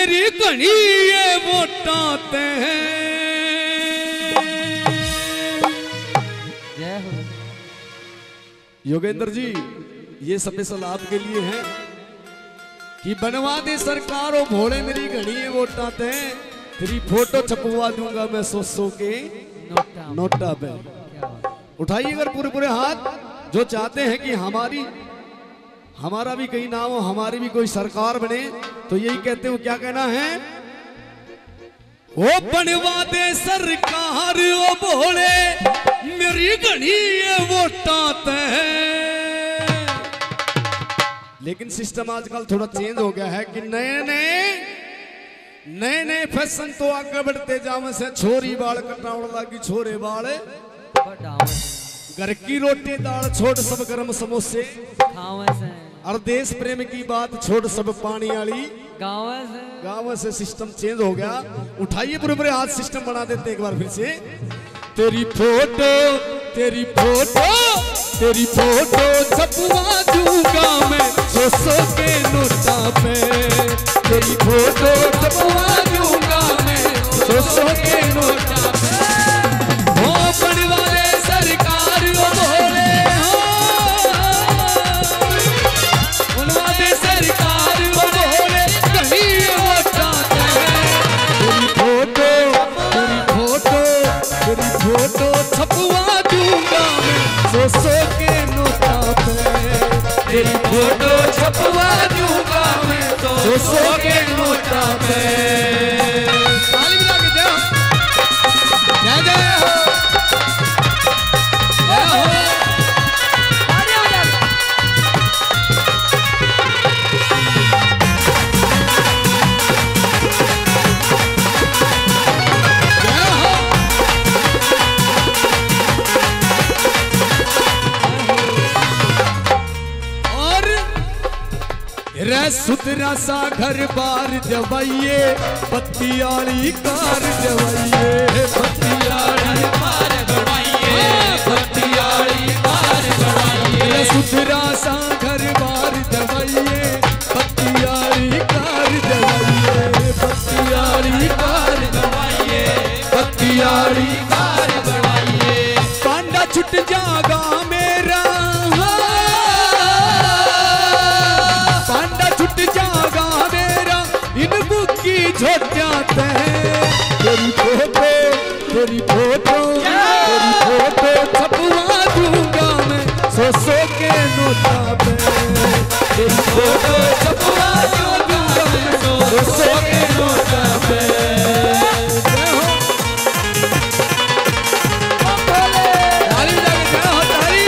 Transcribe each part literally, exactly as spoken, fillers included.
मेरी घनी ये वोटाते हैं। जय हो योगेंद्र जी, ये स्पेशल आपके लिए है कि बनवा दे सरकार ओ भोले मेरी घनी ये वोटाते हैं, तेरी फोटो छपवा दूंगा मैं सौ सौ के नोटा नोटा पे। उठाइए अगर पूरे पूरे हाथ जो चाहते हैं कि हमारी हमारा भी कहीं नाम हो, हमारी भी कोई सरकार बने, तो यही कहते हो। क्या कहना है? ओ बनवा दे सरकार ओ भोले मेरी घनी ये वोटाते हैं। लेकिन सिस्टम आजकल थोड़ा चेंज हो गया है कि नए नए नए नए फैशन तो आगे बढ़ते जावे से छोरी बाल कटावण लागी, छोरे बाल घर की रोटी दाल छोड़ सब गरम समोसे खावे से, और देश प्रेम की बात छोड़ सब पानी वाली गाँव से। गाँव से सिस्टम चेंज हो गया। उठाइए पूरे पूरे हाथ, सिस्टम बना देते एक बार फिर से। तेरी फोटो तेरी फोटो तेरी फोटो छपवा दूंगा मैं सौ सौ के नोटा पे। तेरी फोटो छपवा दूंगा मैं सौ सौ के नोटा पे। हो बनवा दे सरकार ओ भोले, बनवा दे सरकार ओ भोले घनी ये वोटाते हैं। तेरी फोटो तेरी फोटो तेरी फोटो छपवा दूंगा मैं सौ सौ के नोटा पे। तेरी फोटो छपवा दूंगा मैं सौ सौ के नोटा पे। ताली बजा के जय हो, जय जय हो, जय हो। रे सुतरा सा घर बार जवाइए, बत्ती आली कार जवाइए, बत्ती आली कार जवाइए, बत्ती आली कार जवाइए। रे सुतरा सा घर बार जवाइए, बत्ती आली कार जवाइए, बत्ती आली कार जवाइए, बत्ती आली कार जवाइए। पांडा छुट जागा मेरा, छुट जागा मेरा इन बुक्की झोट्याते हैं। तेरी फोटो तेरी फोटो तेरी फोटो छपवा दूंगा मैं सौ सौ के नोटा पे। तेरी फोटो छपवा दूंगा मैं सौ सौ के नोटा पे। जय हो, ताली बजा के जय हो, ताली।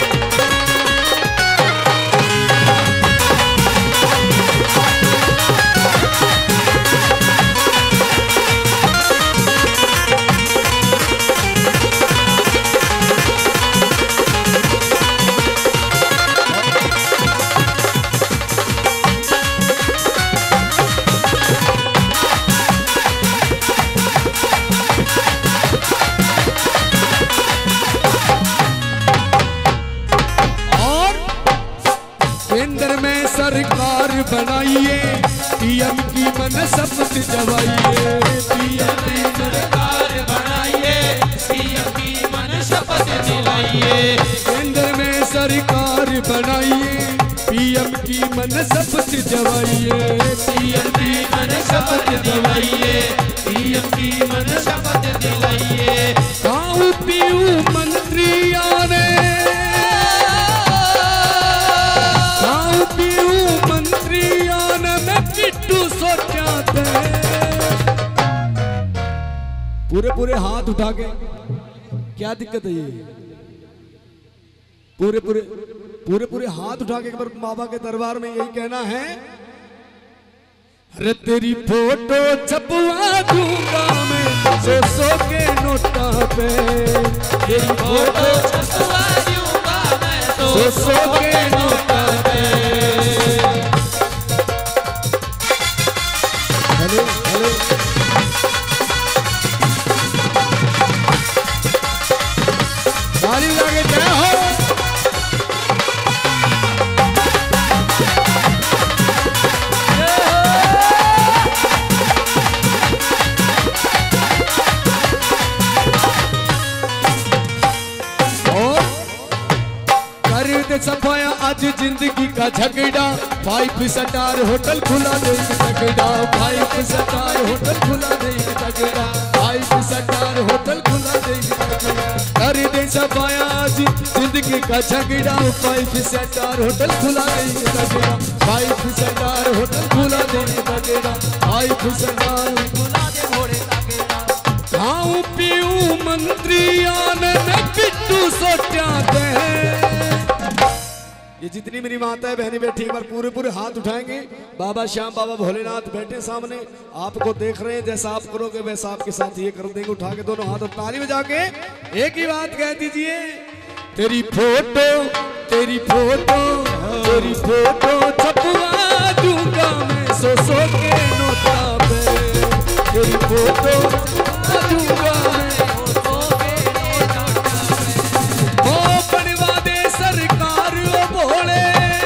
सरकार बनाइए, पीएम की मन शपथ जवाइए, पीएम की सरकार बनाइए, पीएम की मन शपथ दिलाइए। केंद्र में सरकार बनाइए, पीएम की मन शपथ जवाइए, पीएम की मन शपथ दिलाइए, पीएम की मन शपथ दिलाइए। गाँव पीऊ मंत्री आने, पूरे पूरे हाथ उठा के, क्या दिक्कत है ये? पूरे पूरे पूरे पूरे हाथ उठा के एक बार बाबा के दरबार में यही कहना है। अरे तेरी फोटो छपवा दूंगा मैं सौ सौ के नोटा पे। तेरी फोटो छपवा दूंगा मैं सौ सौ के नोटा पे। हेलो हेलो, ताली बजा के जय हो। कर दे सफाया आज जिंदगी का झगड़ा, फाइव स्टार होटल खुला दे झगड़ा, फाइव स्टार होटल खुला दे झगड़ा, फाइव स्टार होटल खुला दे झगड़ा। कर दे सफाया आज जिंदगी का झगड़ा, फाइव स्टार होटल खुला दे झगड़ा, फाइव स्टार होटल खुला दे झगड़ा, फाइव स्टार खुला दे घोड़े झगड़ा। खाऊं पीऊं मंत्री आनंद किट्टू सोचा दे। ये जितनी मेरी माताएं बहनें बैठी एक बार पूरे पूरे हाथ उठाएंगे। बाबा श्याम बाबा भोलेनाथ बैठे सामने, आपको देख रहे हैं, जैसा आप करोगे वैसा आपके साथ ये कर देंगे। उठा के दोनों हाथ और ताली बजा के एक ही बात कह दीजिए, तेरी फोटो तेरी फोटो तेरी फोटो छपवा दूंगा मैं सौ सौ के नोटा पे, तेरी फोटो दूंगा मैं सौ सौ के नोटा पे। ओ बनवा दे सरकार ओ भोले,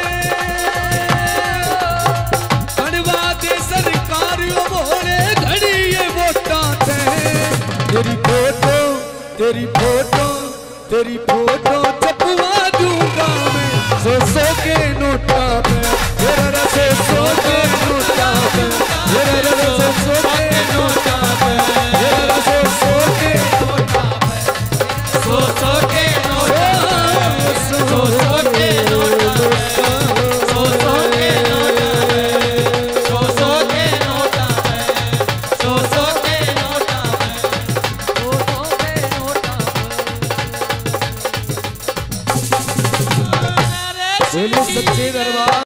बनवा दे सरकार ओ भोले, घड़ी ये वोटा ते। तेरी फोटो तेरी फोटो तेरी फोटो छपवा दूंगा मैं सौ सौ के नोटा पे, तेरा सौ सौ के नोटा पे, तेरा सौ सौ के नोटा पे, तेरा सौ सौ के नोटा पे, सौ सौ के नोटा पे, सौ सौ के नोटा पे, सौ सौ के नोटा पे, सौ सौ के नोटा पे, सौ सौ के नोटा पे, सौ सौ के नोटा पे। बोलो सच्चे दरबार।